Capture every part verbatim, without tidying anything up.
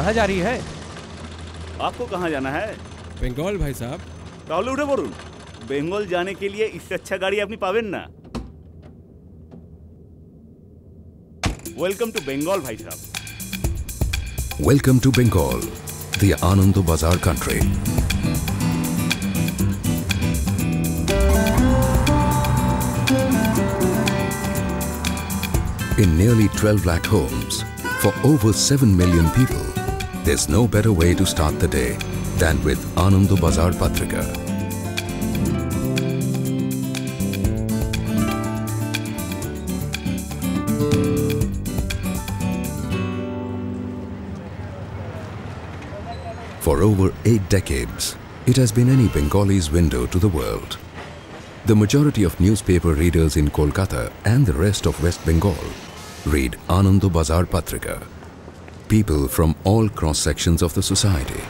कहाँ जा रही है? आपको कहाँ जाना है? बंगाल भाई साहब। ताहले उठे पड़ून। बंगाल जाने के लिए इससे अच्छा गाड़ी अपनी पावेन ना। वेलकम टू बंगाल भाई साहब। Welcome to Bengal, the Anando Bazar country. In nearly twelve lakh homes, for over seven million people, there's no better way to start the day than with Anando Bazar Patrika. For over eight decades, it has been any Bengali's window to the world. The majority of newspaper readers in Kolkata and the rest of West Bengal read Anando Bazar Patrika. People from all cross-sections of the society.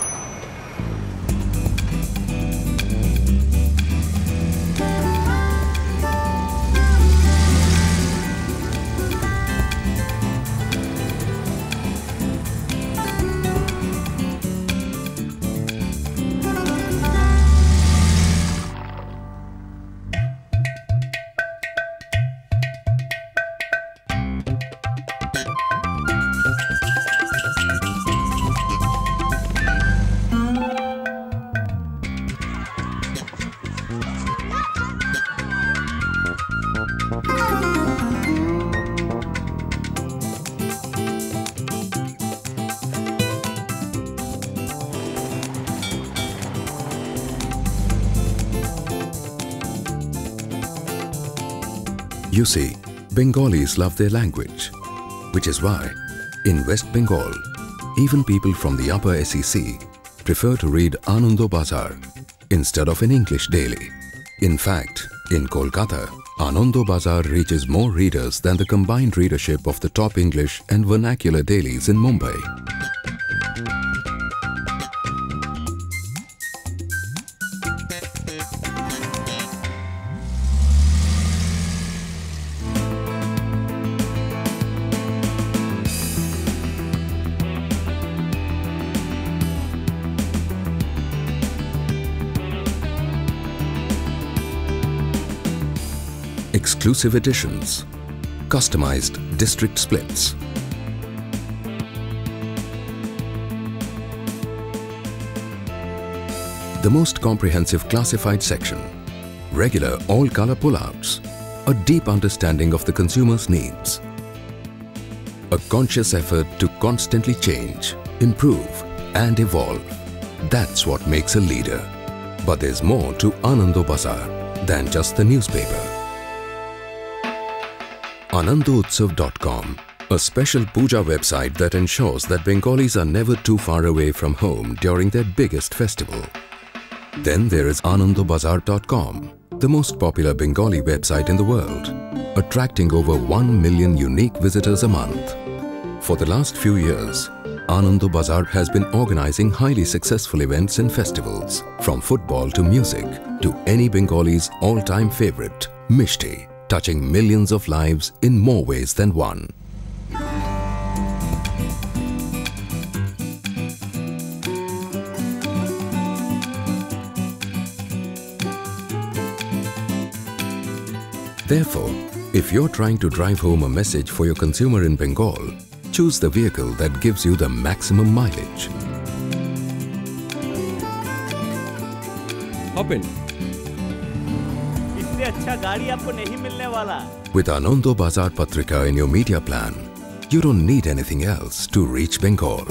You see, Bengalis love their language, which is why, in West Bengal, even people from the upper S E C prefer to read Anando Bazar instead of an English daily. In fact, in Kolkata, Anando Bazar reaches more readers than the combined readership of the top English and vernacular dailies in Mumbai. Exclusive editions, customized district splits, the most comprehensive classified section, regular all-color pullouts, a deep understanding of the consumer's needs, a conscious effort to constantly change, improve and evolve. That's what makes a leader. But there's more to Anando Bazar than just the newspaper. Anando Utsav dot com, a special puja website that ensures that Bengalis are never too far away from home during their biggest festival. Then there is Anando Bazar dot com, the most popular Bengali website in the world, attracting over one million unique visitors a month. For the last few years, Anando Bazar has been organizing highly successful events and festivals, from football to music to any Bengali's all-time favorite, Mishti, touching millions of lives in more ways than one. Therefore, if you're trying to drive home a message for your consumer in Bengal, choose the vehicle that gives you the maximum mileage. Hop in. इससे अच्छा गाड़ी आपको नहीं मिलने वाला। With Anando Bazar Patrika in your media plan, you don't need anything else to reach Bengal.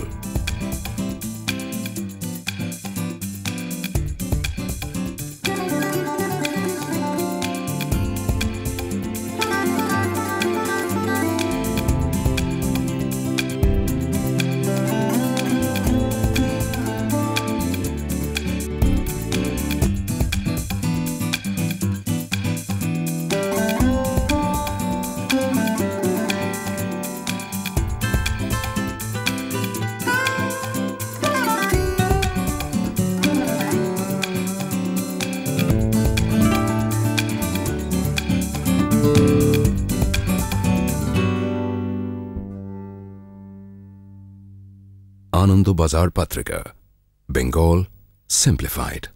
Anando Bazar Patrika. Bengal simplified.